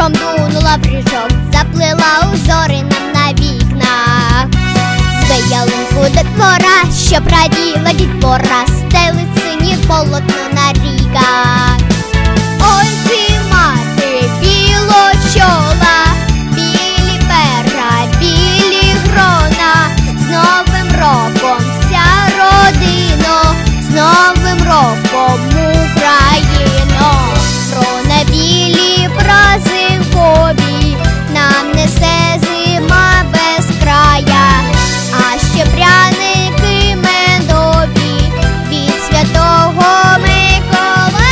вітром дунула в ріжок, заплила узори нам на вікнах. Зве ялинку детвора, щоб раділа дітвора, стелить синє полотно на ріках. Ой ти, мати, білочола, білі пера, білі грона, з Новим роком вся родино, з Новим роком, Україно. Грона білі празникові нам несе зима без края, а ще пряники медові від Святого Миколая.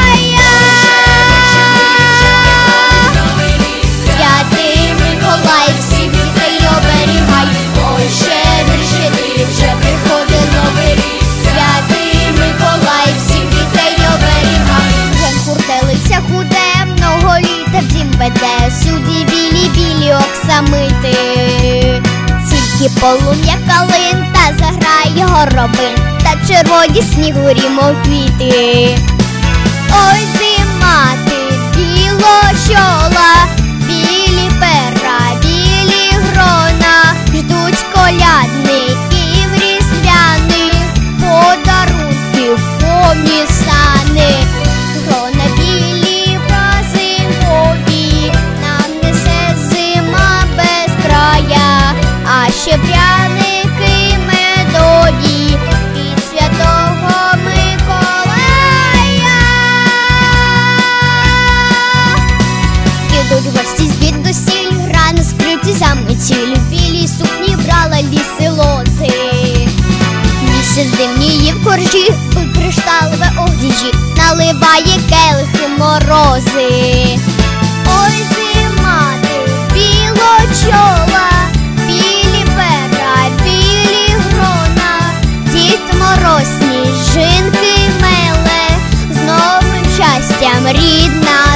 Святий Миколай, всіх дітей оберігай, ой, щедрий, щедрий, вже приходить новий рік. Святий Миколай, всіх дітей оберігай. Ген хурделиця худе, много літа в дім веде, сюди білі-білі оксамити. Тільки полум'я калин та заграє горобин, та червоні снігурі, мов квіти. Ой, зима ти, білочола, білі пера, білі грона, ждуть колядників різдвяних, подарунків повні сани. Грона білі празникові нам несе зима без края, а ще пряники медові від Святого Миколая. Ідуть гості звідусіль, рано скриті заметіль, білі сукні брала ліси лози. Місяць дивніє в коржі, у кришталеве одяжі, наливає келихи морози. Ой, зима ти, білочола, білі пера, білі грона, Дід Мороз сніжинки меле, з новим щастям рідна